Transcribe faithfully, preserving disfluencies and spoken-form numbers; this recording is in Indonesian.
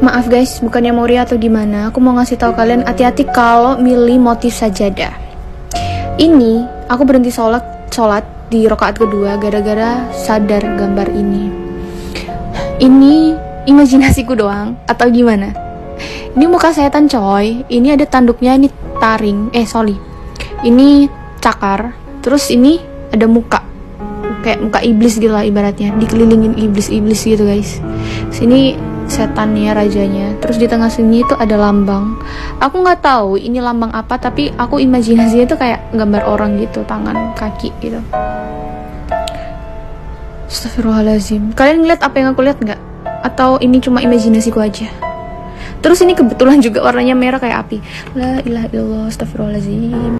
Maaf guys, bukannya mau ria atau gimana. Aku mau ngasih tahu kalian hati-hati kalau milih motif sajadah. Ini aku berhenti sholat sholat di rakaat kedua gara-gara sadar gambar ini. Ini imajinasiku doang atau gimana? Ini muka setan coy. Ini ada tanduknya, ini taring. Eh sorry. Ini cakar. Terus ini ada muka. Kayak muka iblis gitu lah ibaratnya. Dikelilingin iblis-iblis gitu guys. Sini setannya, rajanya. Terus di tengah sini itu ada lambang. Aku nggak tahu ini lambang apa, tapi aku imajinasinya itu kayak gambar orang gitu, tangan, kaki gitu. Astagfirullahaladzim. Kalian ngeliat apa yang aku lihat nggak? Atau ini cuma imajinasiku aja? Terus ini kebetulan juga warnanya merah kayak api. La ilaha illallah, astagfirullahaladzim.